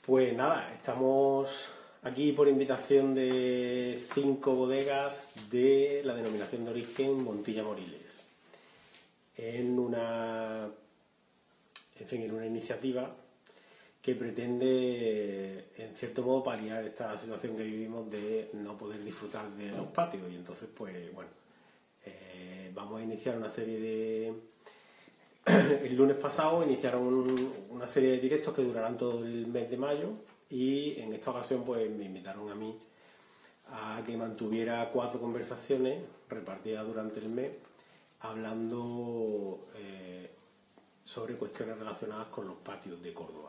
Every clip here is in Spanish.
Pues nada, estamos aquí por invitación de 5 bodegas de la denominación de origen Montilla Moriles, en una iniciativa que pretende, en cierto modo, paliar esta situación que vivimos de no poder disfrutar de los patios. Y entonces, pues bueno, vamos a iniciar una serie de... El lunes pasado iniciaron una serie de directos que durarán todo el mes de mayo, y en esta ocasión pues me invitaron a mí a que mantuviera 4 conversaciones repartidas durante el mes, hablando sobre cuestiones relacionadas con los patios de Córdoba.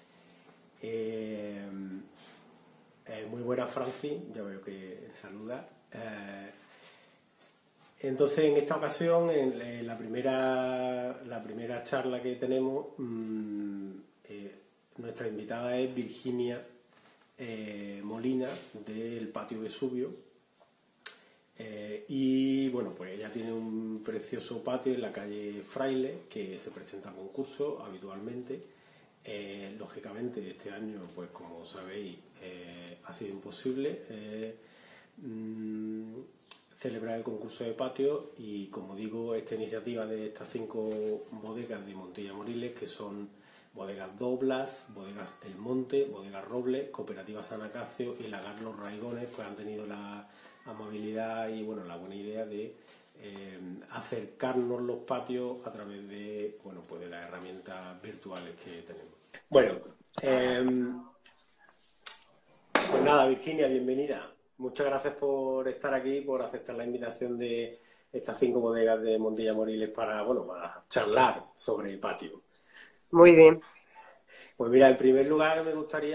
Muy buena, Francis, ya veo que saluda. Entonces, en esta ocasión, en la primera charla que tenemos, nuestra invitada es Virginia Molina, del Patio Vesubio. Y bueno, pues ella tiene un precioso patio en la calle Fraile que se presenta a concurso habitualmente. Lógicamente, este año, pues como sabéis, ha sido imposible celebrar el concurso de patio, y como digo, esta iniciativa de estas 5 bodegas de Montilla Moriles, que son Bodegas Doblas, Bodegas El Monte, Bodegas Robles, Cooperativa San Acacio y Lagar Los Raigones, pues han tenido la amabilidad y bueno, la buena idea de acercarnos los patios a través de, bueno, pues de las herramientas virtuales que tenemos. Bueno, pues nada, Virginia, bienvenida. Muchas gracias por estar aquí, por aceptar la invitación de estas 5 bodegas de Montilla Moriles para charlar sobre el patio. Muy bien. Pues mira, en primer lugar me gustaría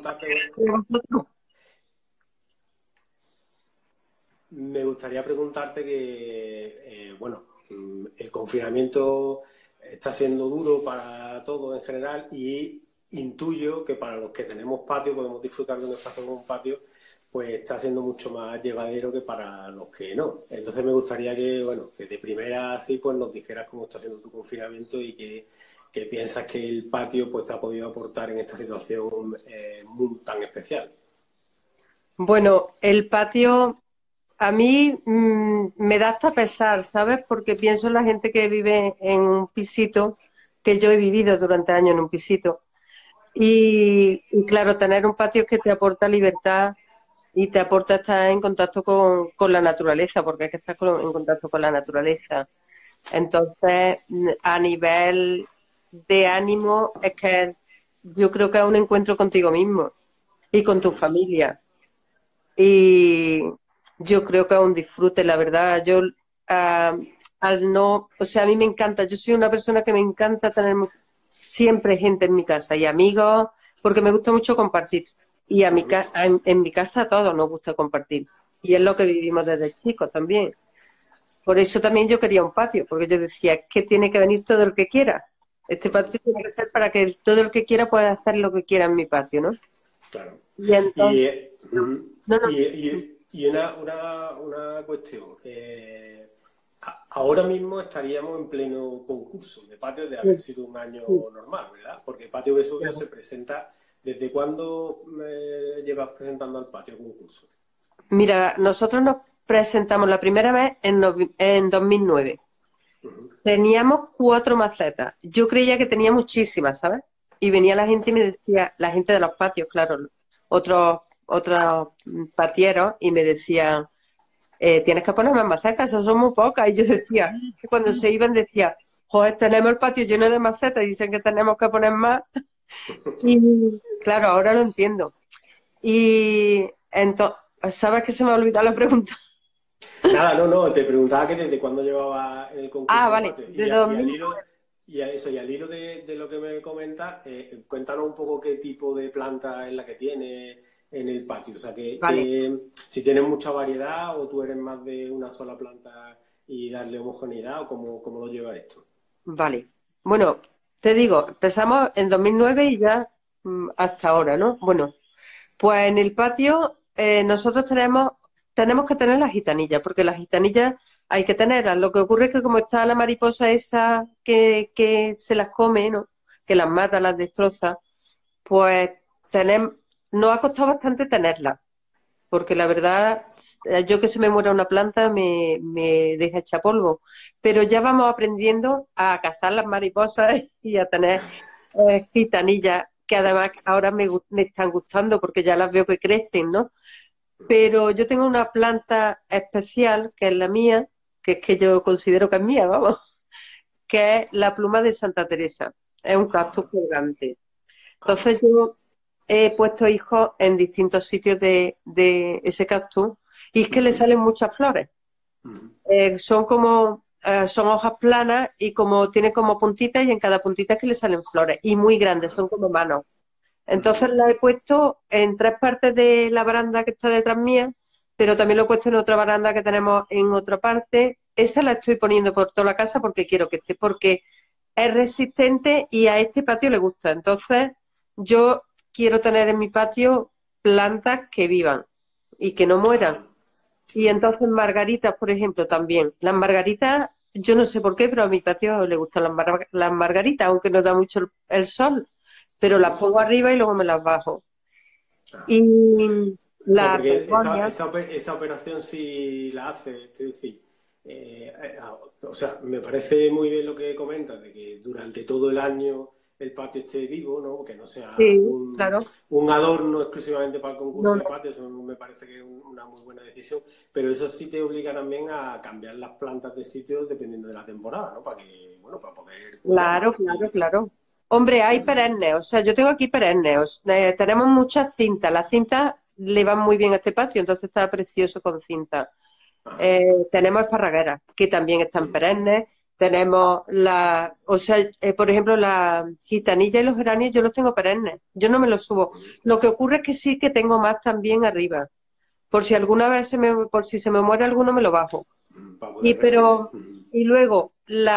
preguntarte que, el confinamiento está siendo duro para todos en general, y intuyo que para los que tenemos patio, podemos disfrutar de un espacio con un patio, pues está siendo mucho más llevadero que para los que no. Entonces me gustaría que de primera así pues nos dijeras cómo está siendo tu confinamiento y qué piensas que el patio pues te ha podido aportar en esta situación tan especial. Bueno, el patio a mí me da hasta pesar, ¿sabes? Porque pienso en la gente que vive en un pisito, que yo he vivido durante años en un pisito. Y claro, tener un patio es que te aporta libertad y te aporta estar en contacto con la naturaleza, porque hay que estar en contacto con la naturaleza. Entonces, a nivel de ánimo, es que yo creo que es un encuentro contigo mismo y con tu familia. Y yo creo que es un disfrute, la verdad. Yo, ah, al no, o sea, a mí me encanta, yo soy una persona que me encanta tener siempre gente en mi casa y amigos, porque me gusta mucho compartir. Y en mi casa a todos nos gusta compartir. Y es lo que vivimos desde chicos también. Por eso también yo quería un patio, porque yo decía, es que tiene que venir todo el que quiera. Este patio tiene que ser para que todo el que quiera pueda hacer lo que quiera en mi patio, ¿no? Claro. Y entonces, no, no, Y una cuestión. Ahora mismo estaríamos en pleno concurso de patio, de haber sí, sido un año sí, normal, ¿verdad? Porque Patio Vesubio claro. se presenta... ¿Desde cuándo llevas presentando al patio concurso? Mira, nosotros nos presentamos la primera vez en 2009. Uh-huh. Teníamos 4 macetas. Yo creía que tenía muchísimas, ¿sabes? Y venía la gente y me decía, la gente de los patios, claro, otros patieros, y me decían, tienes que poner más macetas, esas son muy pocas. Y yo decía, que cuando se iban decía, joder, tenemos el patio lleno de macetas y dicen que tenemos que poner más. Y claro, ahora lo entiendo. Y entonces, ¿sabes que se me ha olvidado la pregunta? Nada, no, te preguntaba que desde cuándo llevaba el Ah, concurso de vale, patio. de Y al 2000. hilo, y al hilo de lo que me comentas, cuéntanos un poco qué tipo de planta es la que tiene en el patio. O sea, Vale, si tienes mucha variedad o tú eres más de una sola planta y darle homogeneidad, o cómo lo lleva esto. vale. Bueno, te digo, empezamos en 2009 y ya hasta ahora, ¿no? Bueno, pues en el patio nosotros tenemos que tener las gitanillas, porque las gitanillas hay que tenerlas. Lo que ocurre es que como está la mariposa esa que se las come, ¿no? Que las mata, las destroza, pues tenemos, nos ha costado bastante tenerla, porque la verdad, yo que se me muera una planta me deja hecha polvo, pero ya vamos aprendiendo a cazar las mariposas y a tener gitanillas, que además ahora me están gustando porque ya las veo que crecen, ¿no? Pero yo tengo una planta especial, que es la mía, que es que yo considero que es mía, vamos, que es la pluma de Santa Teresa. Es un cactus Ajá, colgante. ajá. Entonces yo he puesto hijos en distintos sitios de ese cactus y es que le Ujú, salen muchas flores. ujú. Son como, son hojas planas y como tiene como puntitas y en cada puntita es que le salen flores y muy grandes, son como manos. Entonces Ujú. la he puesto en 3 partes de la baranda que está detrás mía, pero también lo he puesto en otra baranda que tenemos en otra parte. Esa la estoy poniendo por toda la casa porque quiero que esté, porque es resistente y a este patio le gusta. Entonces yo quiero tener en mi patio plantas que vivan y que no mueran. Ah, Y entonces margaritas, por ejemplo, también. Las margaritas, yo no sé por qué, pero a mi patio le gustan las margaritas, aunque no da mucho el sol, pero las pongo arriba y luego me las bajo. ah. Y O sea, las porque begonias, esa operación sí la hace, es decir, o sea, me parece muy bien lo que comentas, de que durante todo el año el patio esté vivo, ¿no? Que no sea sí, claro. un adorno exclusivamente para el concurso No, de no. patio, eso me parece que es una muy buena decisión, pero eso sí te obliga también a cambiar las plantas de sitio dependiendo de la temporada, ¿no? Para que, bueno, para poder cuidarlas. Claro, claro, claro. Hombre, hay perennes, o sea, yo tengo aquí perennes, tenemos muchas cintas, las cintas le van muy bien a este patio, entonces está precioso con cintas. Ajá. Tenemos esparragueras, que también están perennes, tenemos o sea, por ejemplo, la gitanilla y los geranios yo los tengo perennes, yo no me los subo. Lo que ocurre es que sí que tengo más también arriba, por si alguna vez por si se me muere alguno me lo bajo. Para Y poder reponer. pero, y luego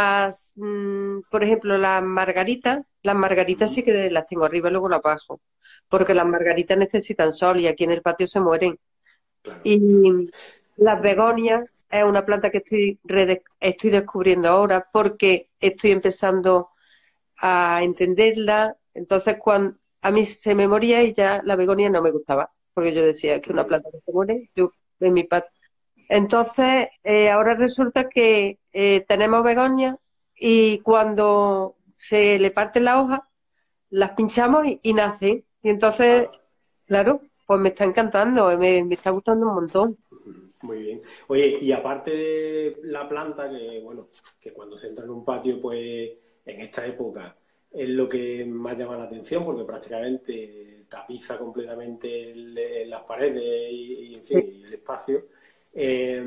por ejemplo, las margaritas sí que las tengo arriba y luego las bajo, porque las Ajá. margaritas necesitan sol y aquí en el patio se mueren. Claro, claro. Y las begonias es una planta que estoy descubriendo ahora porque estoy empezando a entenderla. Entonces, cuando a mí se me moría y ya la begonia no me gustaba, porque yo decía que una Ujú. planta que se muere, yo en mi patio. Entonces, ahora resulta que tenemos begonias y cuando se le parte la hoja, las pinchamos y nacen. Y entonces, Ah, claro, pues me está encantando, me está gustando un montón. muy bien. Oye, y aparte de la planta, que bueno, que cuando se entra en un patio, pues en esta época es lo que más llama la atención, porque prácticamente tapiza completamente las paredes y, en fin, y el espacio. Eh,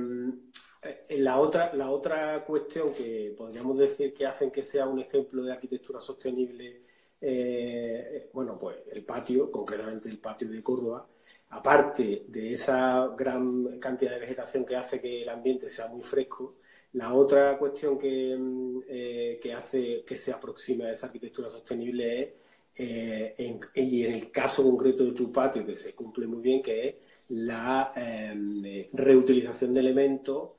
la otra cuestión que podríamos decir que hacen que sea un ejemplo de arquitectura sostenible, bueno, pues el patio, concretamente el patio de Córdoba, aparte de esa gran cantidad de vegetación que hace que el ambiente sea muy fresco, la otra cuestión que hace que se aproxime a esa arquitectura sostenible es, y en el caso concreto de tu patio, que se cumple muy bien, que es la reutilización de elementos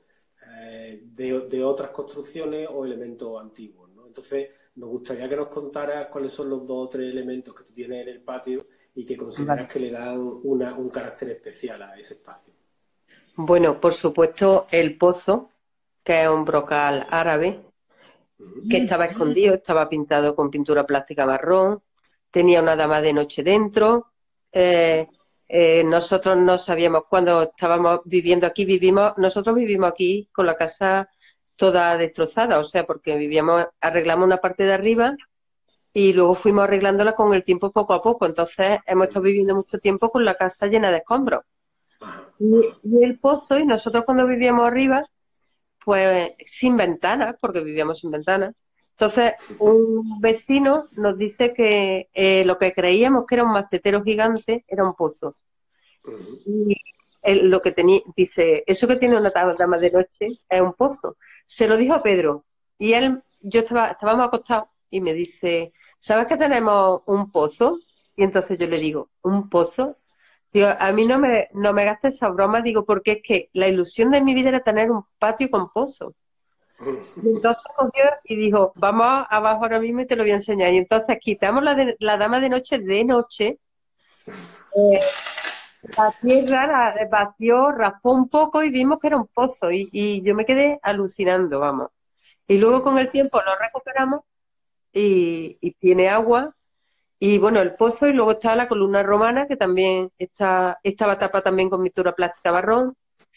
de otras construcciones o elementos antiguos, ¿no? Entonces, nos gustaría que nos contaras cuáles son los 2 o 3 elementos que tú tienes en el patio y que consideras Vale. que le dan un carácter especial a ese espacio. Bueno, por supuesto, el pozo, que es un brocal árabe, que estaba escondido, estaba pintado con pintura plástica marrón, tenía una dama de noche dentro. eh, Nosotros no sabíamos cuando estábamos viviendo aquí, nosotros vivimos aquí con la casa toda destrozada, o sea, porque arreglamos una parte de arriba y luego fuimos arreglándola con el tiempo poco a poco. Entonces hemos estado viviendo mucho tiempo con la casa llena de escombros. Ajá, ajá. Y el pozo, y nosotros cuando vivíamos arriba, pues sin ventanas, porque vivíamos sin ventanas. Entonces, un vecino nos dice que lo que creíamos que era un macetero gigante era un pozo. Uh-huh. Y él lo que tenía, dice, eso que tiene una dama de noche es un pozo. Se lo dijo a Pedro. Y estábamos acostados y me dice, ¿sabes que tenemos un pozo? Y entonces yo le digo, ¿un pozo? Digo, a mí no me gastes esa broma, digo, porque es que la ilusión de mi vida era tener un patio con pozo. Y entonces cogió y dijo, vamos abajo ahora mismo y te lo voy a enseñar. Y entonces quitamos la dama de noche Eh, la tierra la vació, raspó un poco y vimos que era un pozo y yo me quedé alucinando, vamos. Y luego con el tiempo lo recuperamos y tiene agua. Y bueno, el pozo y luego está la columna romana que también estaba tapada también con pintura plástica marrón.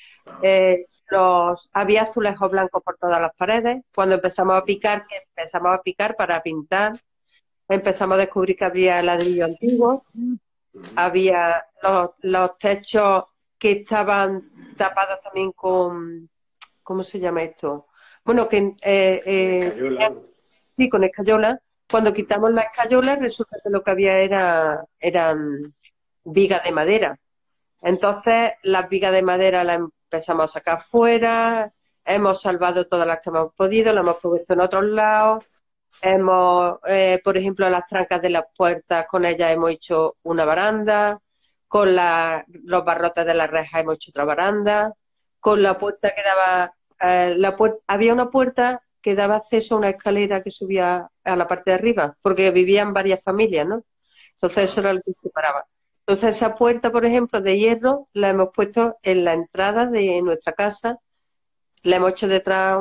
Había azulejos blancos por todas las paredes. Cuando empezamos a picar, que empezamos a picar para pintar, empezamos a descubrir que había ladrillo antiguo, había los techos que estaban tapados también con, ¿cómo se llama esto? Bueno, que Escayola. sí, con escayola. Cuando quitamos la escayola, resulta que lo que había eran vigas de madera. Entonces, las vigas de madera las empezamos a sacar fuera, hemos salvado todas las que hemos podido, las hemos puesto en otros lados. Por ejemplo, las trancas de las puertas, con ellas hemos hecho una baranda, con los barrotes de las rejas hemos hecho otra baranda, con la puerta que daba, había una puerta que daba acceso a una escalera que subía a la parte de arriba, porque vivían varias familias, ¿no? Entonces eso era lo que separaba. Entonces esa puerta, por ejemplo, de hierro, la hemos puesto en la entrada de nuestra casa, le hemos hecho detrás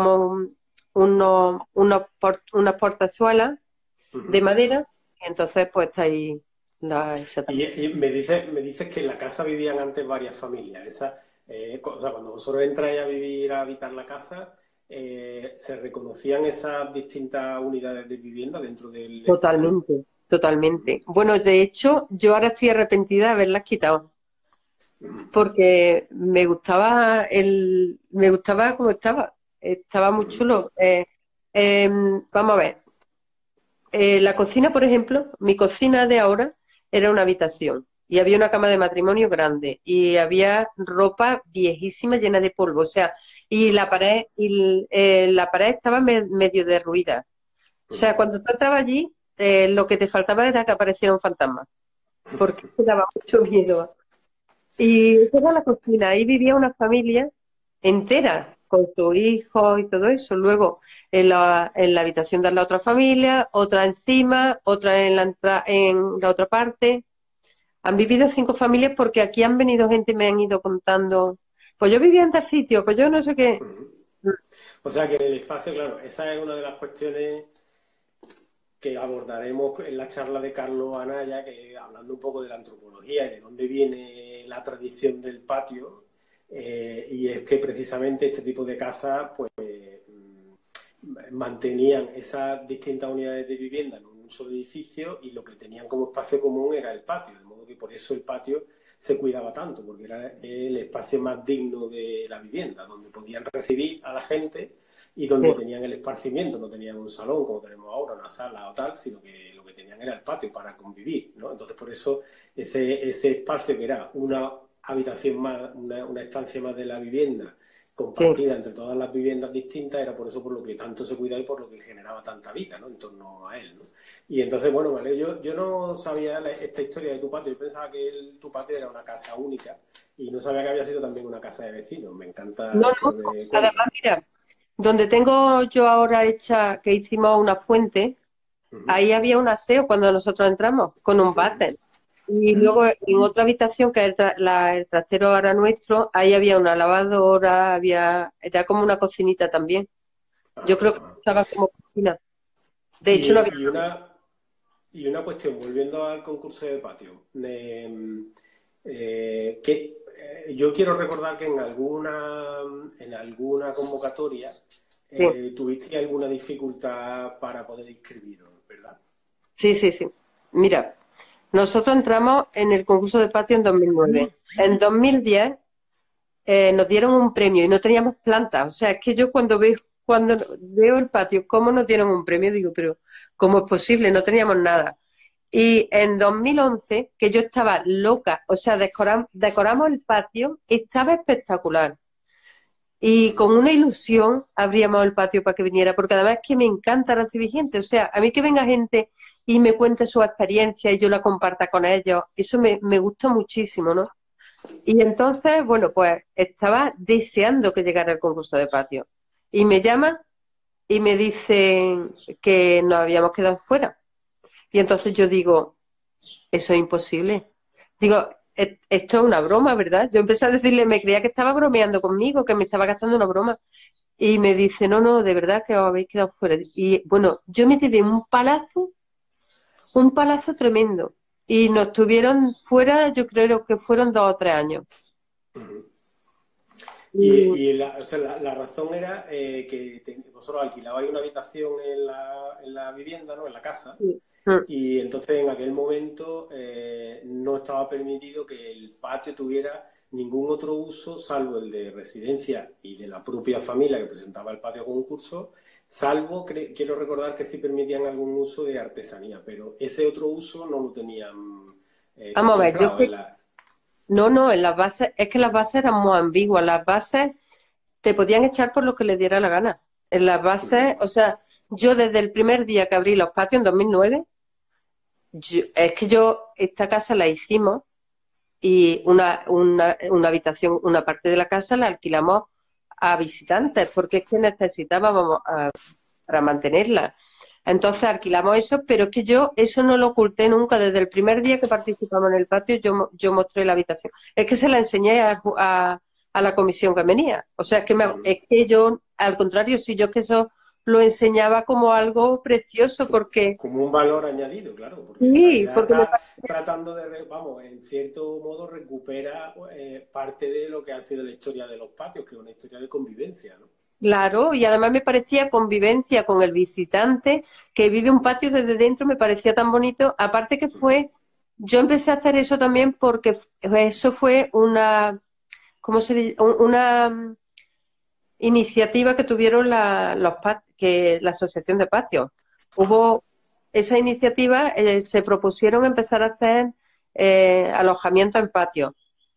unas portazuelas de madera, y entonces pues está ahí esa también. Y me dices que en la casa vivían antes varias familias. O sea, cuando vosotros entráis a vivir, a habitar la casa, ¿se reconocían esas distintas unidades de vivienda dentro del espacio? Totalmente, totalmente. Bueno, de hecho, yo ahora estoy arrepentida de haberlas quitado, porque me gustaba como estaba muy chulo. Vamos a ver, la cocina, por ejemplo, mi cocina de ahora era una habitación y había una cama de matrimonio grande y había ropa viejísima llena de polvo, o sea, y la pared estaba medio derruida. O sea, cuando tú entrabas allí, lo que te faltaba era que apareciera un fantasma, porque te daba mucho miedo. Y esa era la cocina, ahí vivía una familia entera, con sus hijos y todo eso. Luego, en la habitación de la otra familia, otra encima, otra en la otra parte. Han vivido 5 familias porque aquí han venido gente y me han ido contando, pues yo vivía en tal sitio, pues yo no sé qué. O sea que en el espacio, claro, esa es una de las cuestiones que abordaremos en la charla de Carlos Anaya, que hablando un poco de la antropología y de dónde viene la tradición del patio, y es que precisamente este tipo de casas pues mantenían esas distintas unidades de vivienda en un solo edificio y lo que tenían como espacio común era el patio, de modo que por eso el patio se cuidaba tanto, porque era el espacio más digno de la vivienda, donde podían recibir a la gente y donde Sí, tenían el esparcimiento, no tenían un salón como tenemos ahora, una sala o tal, sino que lo que tenían era el patio para convivir, ¿no? Entonces por eso ese espacio que era una habitación más, una estancia más de la vivienda, sí. compartida entre todas las viviendas distintas, era por eso por lo que tanto se cuidaba y por lo que generaba tanta vida, ¿no? En torno a él, ¿no? Y entonces, bueno, vale, yo no sabía esta historia de tu patio, yo pensaba que tu patio era una casa única y no sabía que había sido también una casa de vecinos. Me No, encanta no, esto que me cuentas. además, mira, donde tengo yo ahora hecha, que hicimos una fuente, Uh-huh, ahí había un aseo cuando nosotros entramos, con un uh-huh. váter. Y luego en otra habitación, que el trastero era nuestro, ahí había una lavadora, era como una cocinita también. Yo creo que Ajá. estaba como cocina. De Y, hecho, no había. y una, y una cuestión, volviendo al concurso de patio. Yo quiero recordar que en alguna convocatoria Sí, tuviste alguna dificultad para poder inscribiros, ¿verdad? sí, sí, sí. Mira, nosotros entramos en el concurso de patio en 2009. En 2010 nos dieron un premio y no teníamos plantas. O sea, es que yo cuando veo el patio, cómo nos dieron un premio, digo, pero ¿cómo es posible? No teníamos nada. Y en 2011, que yo estaba loca, o sea, decoramos el patio, estaba espectacular. Y con una ilusión abríamos el patio para que viniera, porque además es que me encanta recibir gente. O sea, a mí que venga gente y me cuente su experiencia y yo la comparta con ellos, eso me gusta muchísimo, ¿no? Y entonces, bueno, pues estaba deseando que llegara el concurso de patio. Y me llaman y me dicen que nos habíamos quedado fuera. Y entonces yo digo, eso es imposible. Digo, esto es una broma, ¿verdad? Yo empecé a decirle, me creía que estaba bromeando conmigo, que me estaba gastando una broma. Y me dice, no, no, de verdad que os habéis quedado fuera. Y bueno, yo me tiré un palazo tremendo. Y nos tuvieron fuera, yo creo que fueron 2 o 3 años. Y, O sea, la razón era que vosotros alquilabais una habitación en la vivienda, ¿no? En la casa, y- y entonces en aquel momento no estaba permitido que el patio tuviera ningún otro uso salvo el de residencia y de la propia familia que presentaba el patio a concurso, salvo, quiero recordar que sí permitían algún uso de artesanía, pero ese otro uso no lo tenían vamos a ver, yo contemplado que, en la... no, no, en las bases, es que las bases eran muy ambiguas. Las bases te podían echar por lo que les diera la gana. En las bases, o sea, yo desde el primer día que abrí los patios en 2009, es que esta casa la hicimos y una habitación, una parte de la casa la alquilamos a visitantes, porque es que necesitábamos para mantenerla. Entonces alquilamos eso, pero es que yo eso no lo oculté nunca. Desde el primer día que participamos en el patio, yo mostré la habitación. Es que se la enseñé a la comisión que venía. O sea, es que yo, al contrario, sí, yo que eso lo enseñaba como algo precioso, porque Como un valor añadido, claro, porque en sí, realidad porque me está tratando de, vamos, en cierto modo recupera parte de lo que ha sido la historia de los patios, que es una historia de convivencia, ¿no? claro, y además me parecía convivencia con el visitante que vive un patio desde dentro, me parecía tan bonito. Aparte que yo empecé a hacer eso también porque eso fue ¿cómo se dice? Una iniciativa que tuvieron la Asociación de Patios. Hubo esa iniciativa, se propusieron empezar a hacer alojamiento en patios.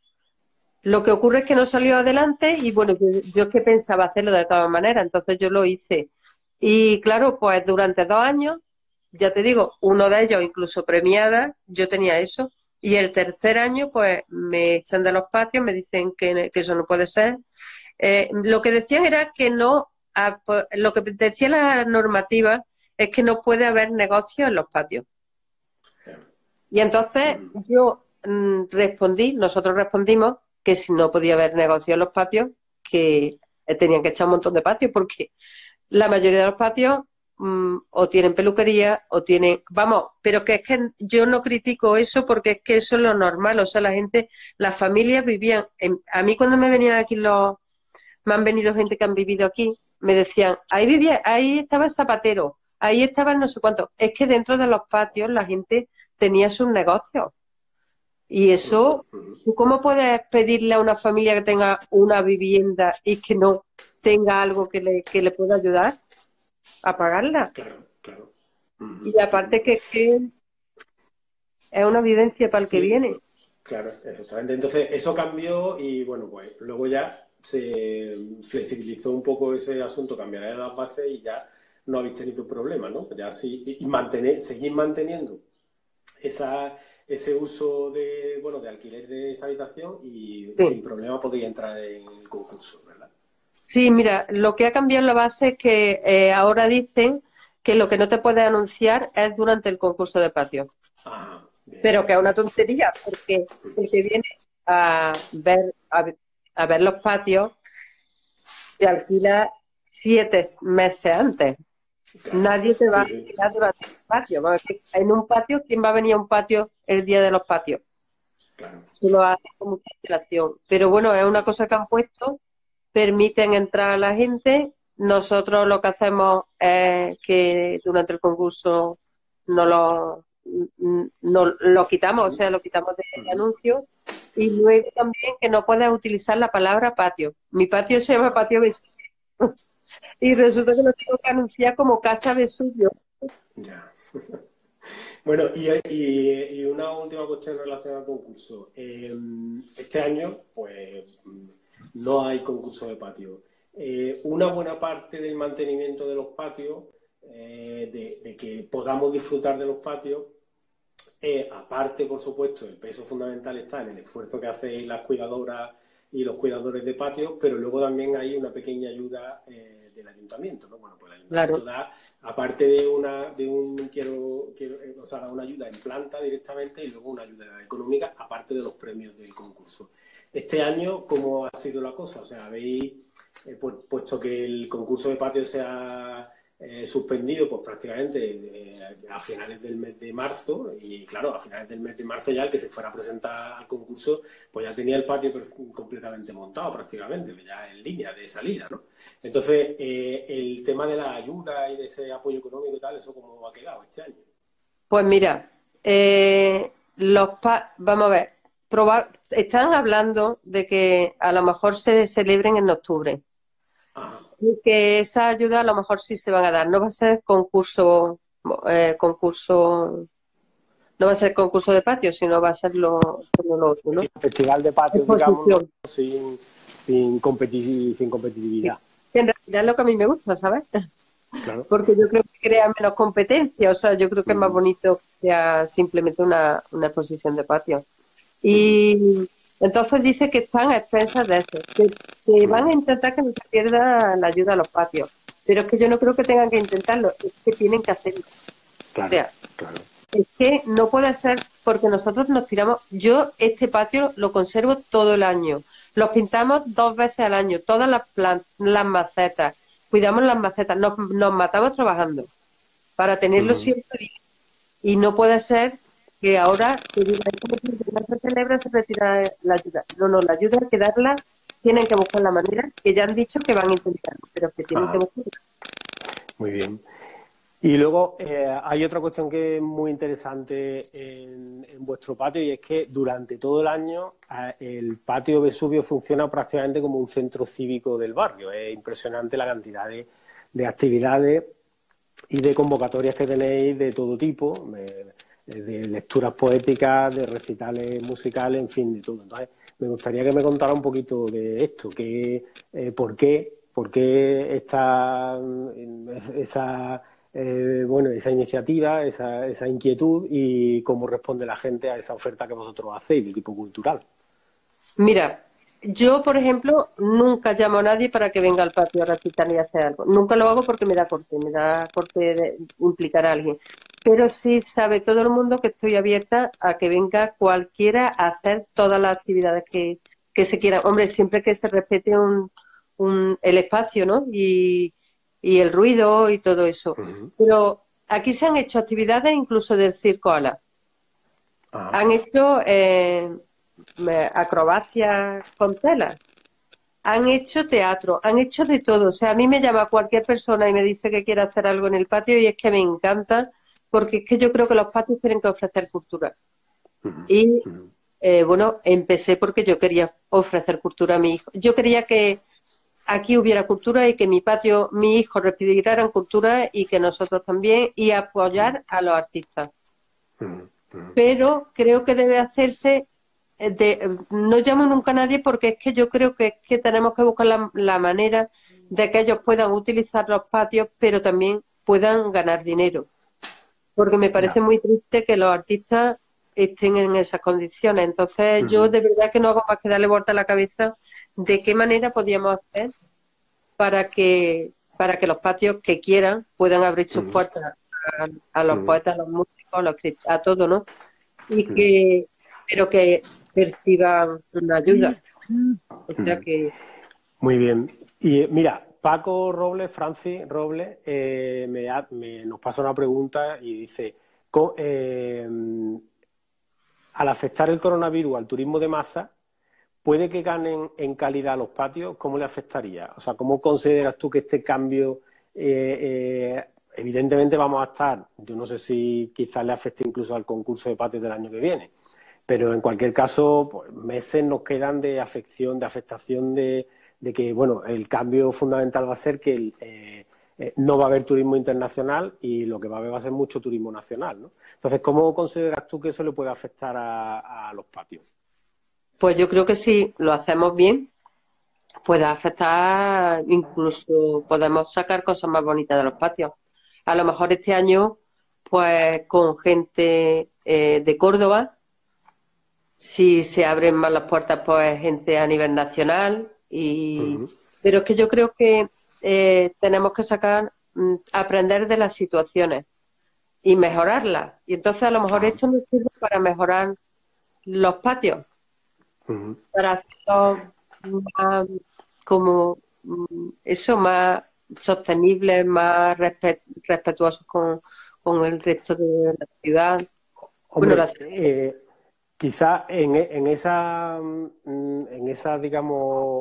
Lo que ocurre es que no salió adelante y bueno, yo es que pensaba hacerlo de todas maneras, entonces yo lo hice. Y claro, pues durante 2 años, ya te digo, uno de ellos incluso premiada, yo tenía eso. Y el tercer año, pues me echan de los patios, me dicen que eso no puede ser. Lo que decían era que no, lo que decía la normativa es que no puede haber negocio en los patios. Y entonces nosotros respondimos que si no podía haber negocio en los patios, que tenían que echar un montón de patios, porque la mayoría de los patios o tienen peluquería o tienen, vamos, pero que es que yo no critico eso porque es que eso es lo normal, o sea, las familias vivían, a mí cuando me han venido gente que han vivido aquí, me decían, ahí estaba el zapatero, ahí estaba el no sé cuánto, es que dentro de los patios la gente tenía sus negocios. Y eso, ¿tú cómo puedes pedirle a una familia que tenga una vivienda y que no tenga algo que le pueda ayudar a pagarla? Claro, claro. Y aparte que es una vivencia para el que Y, viene. claro, exactamente. Entonces, eso cambió y bueno, pues luego ya se flexibilizó un poco ese asunto, cambiará las bases y ya no habéis tenido problemas, ¿no? Ya sí, seguir manteniendo ese uso de, bueno, de alquiler de esa habitación y Sí. sin problema podéis entrar en el concurso, ¿verdad? Sí, mira, lo que ha cambiado en la base es que ahora dicen que lo que no te puedes anunciar es durante el concurso de patio. Ajá, bien, Pero que es una bien. tontería, porque el que viene a ver los patios te alquila 7 meses antes. Claro, Nadie te va a sí, sí, alquilar durante el patio. En un patio, ¿quién va a venir a un patio el día de los patios? claro. Solo hace con mucha antelación. Pero bueno, es una cosa que han puesto, permiten entrar a la gente. Nosotros lo que hacemos es que durante el concurso no lo quitamos, o sea, lo quitamos de anuncio. Y luego también que no puedes utilizar la palabra patio. Mi patio se llama patio Vesubio y resulta que lo tengo que anunciar como casa Vesubio. Ya. Bueno, y una última cuestión relacionada al concurso. Este año, pues, no hay concurso de patio. Una buena parte del mantenimiento de los patios, de que podamos disfrutar de los patios, aparte, por supuesto, el peso fundamental está en el esfuerzo que hacéis las cuidadoras y los cuidadores de patios, pero luego también hay una pequeña ayuda del ayuntamiento, ¿no? Bueno, pues el ayuntamiento claro. da, aparte de o sea, da una ayuda en planta directamente y luego una ayuda económica, aparte de los premios del concurso. Este año, ¿cómo ha sido la cosa? O sea, habéis, puesto que el concurso de patio se ha suspendido pues prácticamente a finales del mes de marzo, y claro, a finales del mes de marzo ya el que se fuera a presentar al concurso pues ya tenía el patio completamente montado prácticamente, ya en línea de salida, ¿no? Entonces, el tema de la ayuda y de ese apoyo económico y tal, ¿eso cómo ha quedado este año? Pues mira, vamos a ver, están hablando de que a lo mejor se celebren en octubre Ajá. y que esa ayuda a lo mejor sí se van a dar. No va a ser concurso, no va a ser concurso de patio, sino va a ser lo otro, ¿no? Festival de patios, digamos, Exposición. sin competitividad. Que en realidad es lo que a mí me gusta, ¿sabes? Claro. Porque yo creo que crea menos competencia, o sea, yo creo que es más Uh-huh. bonito que sea simplemente una exposición de patio. Y entonces dice que están a expensas de eso, que van a intentar que no se pierda la ayuda a los patios. Pero es que yo no creo que tengan que intentarlo, es que tienen que hacerlo. O Claro, sea, claro. es que no puede ser porque nosotros nos tiramos. Yo este patio lo conservo todo el año. Los pintamos 2 veces al año, todas las plantas, las macetas. Cuidamos las macetas, nos matamos trabajando para tenerlo Uh-huh. siempre bien. Y no puede ser que ahora que diga esto que no se celebra, se retira la ayuda. No, no, la ayuda hay que darla, tienen que buscar la manera, que ya han dicho que van a intentarlo, pero que tienen que Ajá. buscar. Muy bien. Y luego hay otra cuestión que es muy interesante en vuestro patio, y es que durante todo el año el patio Vesubio funciona prácticamente como un centro cívico del barrio. Es impresionante la cantidad de actividades y de convocatorias que tenéis de todo tipo, de lecturas poéticas, de recitales musicales, en fin, de todo. Entonces, me gustaría que me contara un poquito de esto, por qué esa iniciativa, esa inquietud, y cómo responde la gente a esa oferta que vosotros hacéis de tipo cultural. Mira, yo, por ejemplo, nunca llamo a nadie para que venga al patio a recitar ni a hacer algo. Nunca lo hago porque me da corte de implicar a alguien. Pero sí sabe todo el mundo que estoy abierta a que venga cualquiera a hacer todas las actividades que se quieran. Hombre, siempre que se respete el espacio, ¿no? Y el ruido y todo eso. Uh-huh. Pero aquí se han hecho actividades incluso del circo ala. Ajá. Han hecho acrobacias con tela, han hecho teatro, han hecho de todo. O sea, a mí me llama cualquier persona y me dice que quiere hacer algo en el patio y es que me encanta, porque es que yo creo que los patios tienen que ofrecer cultura. Uh-huh. Y Uh-huh. bueno, empecé porque yo quería ofrecer cultura a mi hijo. Yo quería que aquí hubiera cultura y que mi patio, mi hijo respiraran cultura y que nosotros también, y apoyar a los artistas. Uh-huh. Uh-huh. Pero creo que debe hacerse no llamo nunca a nadie porque es que yo creo que, tenemos que buscar la manera de que ellos puedan utilizar los patios, pero también puedan ganar dinero. Porque me parece Ya. muy triste que los artistas estén en esas condiciones. Entonces, yo Uh-huh. de verdad que no hago más que darle vuelta a la cabeza de qué manera podíamos hacer para que los patios que quieran puedan abrir sus Uh-huh. puertas a los Uh-huh. poetas, a los músicos, a todo, ¿no? Y Uh-huh. pero que perciban una ayuda. O sea Uh-huh. que, Muy bien. Y mira, Paco Robles, Francis Robles, nos pasa una pregunta y dice, al afectar el coronavirus al turismo de masa, ¿puede que ganen en calidad los patios? ¿Cómo le afectaría? O sea, ¿cómo consideras tú que este cambio, evidentemente vamos a estar, yo no sé si quizás le afecte incluso al concurso de patios del año que viene, pero en cualquier caso, pues, meses nos quedan de afectación de que, bueno, el cambio fundamental va a ser que no va a haber turismo internacional y lo que va a haber va a ser mucho turismo nacional, ¿no? Entonces, ¿cómo consideras tú que eso le puede afectar a los patios? pues yo creo que si lo hacemos bien, puede afectar, incluso podemos sacar cosas más bonitas de los patios. A lo mejor este año, pues con gente de Córdoba, si se abren más las puertas, pues gente a nivel nacional. Ujú. Pero es que yo creo que tenemos que aprender de las situaciones y mejorarlas. Y entonces a lo mejor Ajá. esto nos sirve para mejorar los patios, Ujú. para hacerlos más, como eso, más sostenibles, más respetuosos con el resto de la ciudad. Bueno, la Hombre, quizá en esa, digamos,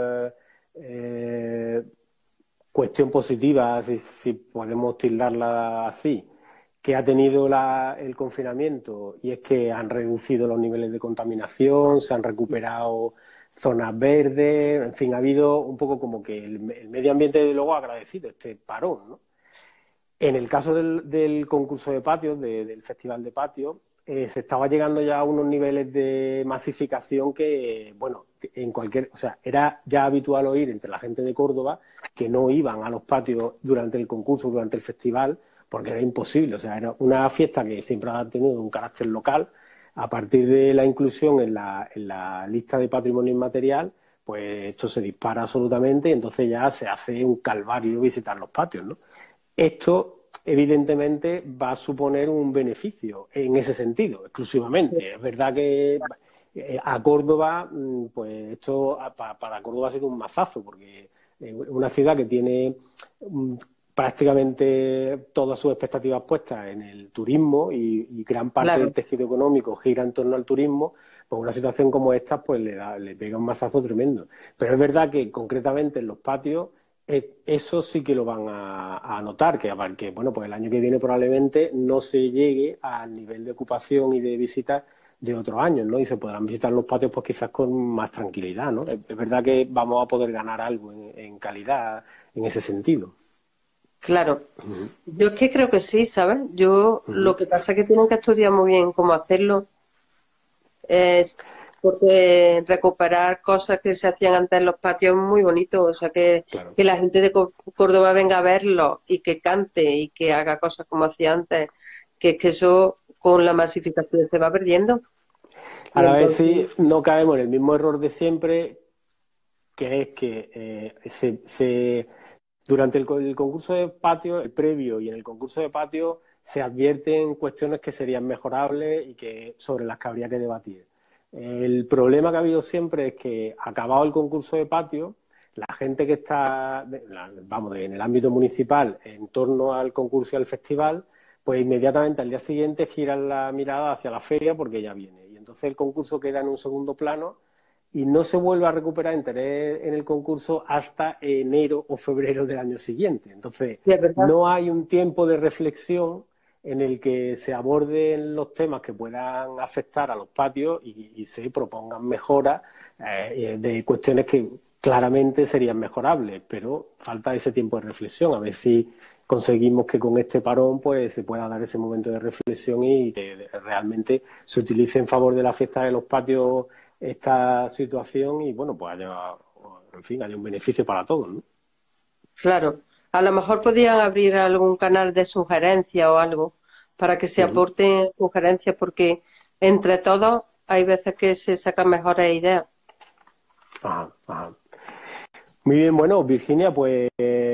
eh, cuestión positiva, si podemos tildarla así, que ha tenido el confinamiento, y es que han reducido los niveles de contaminación, se han recuperado zonas verdes, en fin, ha habido un poco como que el medio ambiente luego ha agradecido este parón, ¿no? En el caso del concurso de patios, del festival de patios, se estaba llegando ya a unos niveles de masificación que, bueno, o sea, era ya habitual oír entre la gente de Córdoba que no iban a los patios durante el concurso, durante el festival, porque era imposible. O sea, era una fiesta que siempre ha tenido un carácter local. A partir de la inclusión en la lista de patrimonio inmaterial, pues esto se dispara absolutamente y entonces ya se hace un calvario visitar los patios, ¿no? Esto, evidentemente, va a suponer un beneficio en ese sentido, exclusivamente. Es verdad que a Córdoba, pues esto para Córdoba ha sido un mazazo, porque una ciudad que tiene mm, prácticamente todas sus expectativas puestas en el turismo y gran parte del claro, tejido económico gira en torno al turismo, pues una situación como esta pues le pega un mazazo tremendo. Pero es verdad que concretamente en los patios eso sí que lo van a notar, que bueno, pues el año que viene probablemente no se llegue al nivel de ocupación y de visitas de otros años, ¿no? Y se podrán visitar los patios pues quizás con más tranquilidad, ¿no? Es verdad que vamos a poder ganar algo en calidad en ese sentido. claro. Ujú, Yo es que creo que sí, ¿sabes? Yo ujú. lo que pasa es que tienen que estudiar muy bien cómo hacerlo, es porque recuperar cosas que se hacían antes en los patios es muy bonito, o sea, Claro. que la gente de Córdoba venga a verlo y que cante y que haga cosas como hacía antes, que es que eso con la masificación se va perdiendo. A Y la vez sí entonces, no caemos en el mismo error de siempre, que es que durante el concurso de patio, el previo y en el concurso de patio, se advierten cuestiones que serían mejorables y sobre las que habría que debatir. El problema que ha habido siempre es que, acabado el concurso de patio, la gente que está, vamos, en el ámbito municipal, en torno al concurso y al festival, pues inmediatamente al día siguiente giran la mirada hacia la feria porque ya viene. Y entonces el concurso queda en un segundo plano y no se vuelve a recuperar interés en el concurso hasta enero o febrero del año siguiente. Entonces, sí, es verdad. no hay un tiempo de reflexión en el que se aborden los temas que puedan afectar a los patios y se propongan mejoras de cuestiones que claramente serían mejorables, pero falta ese tiempo de reflexión, a ver si conseguimos que con este parón pues se pueda dar ese momento de reflexión y que realmente se utilice en favor de la fiesta de los patios esta situación y bueno, pues haya, en fin, haya un beneficio para todos, ¿no? Claro, a lo mejor podían abrir algún canal de sugerencia o algo para que se Ujú. aporten sugerencias, porque entre todos hay veces que se sacan mejores ideas. Ajá, ajá. Muy bien, bueno, Virginia, pues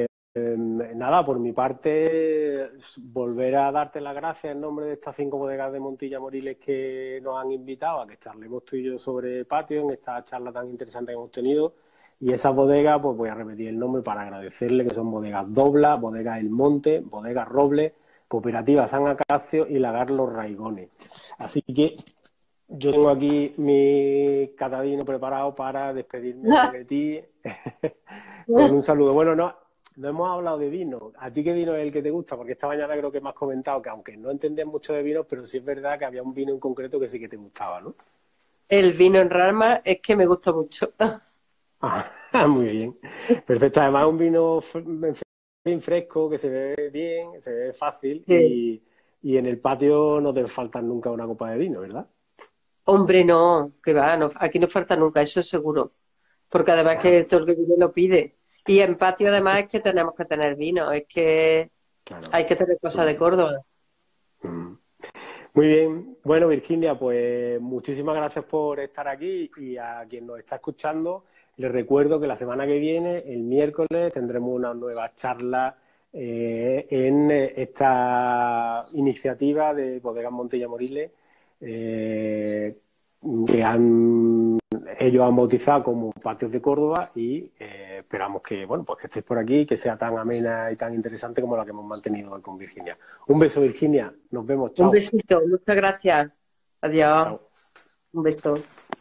nada, por mi parte, volver a darte las gracias en nombre de estas 5 bodegas de Montilla Moriles que nos han invitado a que charlemos tú y yo sobre patio en esta charla tan interesante que hemos tenido. Y esas bodegas, pues voy a repetir el nombre para agradecerle, que son bodegas Dobla, bodegas El Monte, bodegas Roble, Cooperativa San Acacio y Lagar Los Raigones. Así que yo tengo aquí mi catadino preparado para despedirme de ti con un saludo. Bueno, no hemos hablado de vino. ¿A ti qué vino es el que te gusta? Porque esta mañana creo que me has comentado que aunque no entendías mucho de vinos, pero sí es verdad que había un vino en concreto que sí que te gustaba, ¿no? El vino en rama es que me gusta mucho. Ah, muy bien. Perfecto. Además, un vino bien fresco, que se ve bien, se ve fácil Sí. y en el patio no te falta nunca una copa de vino, ¿verdad? Hombre, no, que va, no, aquí no falta nunca, eso es seguro. Porque además que todo el que vive lo pide. Y en patio además es que tenemos que tener vino, es que Claro. hay que tener cosas de Mm, Córdoba. mm. Muy bien. Bueno, Virginia, pues muchísimas gracias por estar aquí y a quien nos está escuchando, les recuerdo que la semana que viene, el miércoles, tendremos una nueva charla en esta iniciativa de Bodegas Montilla Moriles que ellos han bautizado como Patios de Córdoba y esperamos que, bueno, pues que estés por aquí, que sea tan amena y tan interesante como la que hemos mantenido hoy con Virginia. Un beso, Virginia. Nos vemos. Un Chao. besito, muchas gracias. Adiós. Chao. Un beso.